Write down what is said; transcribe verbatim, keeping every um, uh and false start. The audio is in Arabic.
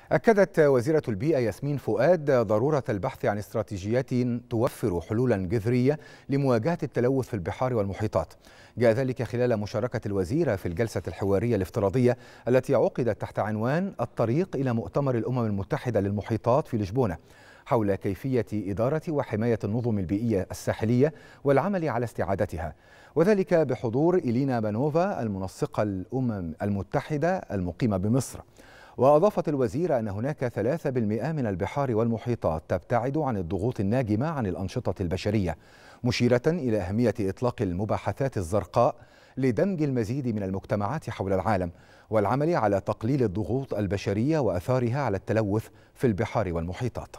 أكدت وزيرة البيئة ياسمين فؤاد ضرورة البحث عن استراتيجيات توفر حلولا جذرية لمواجهة التلوث في البحار والمحيطات. جاء ذلك خلال مشاركة الوزيرة في الجلسة الحوارية الافتراضية التي عقدت تحت عنوان الطريق إلى مؤتمر الأمم المتحدة للمحيطات في لشبونة، حول كيفية إدارة وحماية النظم البيئية الساحلية والعمل على استعادتها، وذلك بحضور إلينا بانوفا المنسقة الأمم المتحدة المقيمة بمصر. وأضافت الوزيرة أن هناك ثلاثة بالمئة من البحار والمحيطات تبتعد عن الضغوط الناجمة عن الأنشطة البشرية، مشيرة إلى أهمية إطلاق المباحثات الزرقاء لدمج المزيد من المجتمعات حول العالم والعمل على تقليل الضغوط البشرية وأثارها على التلوث في البحار والمحيطات.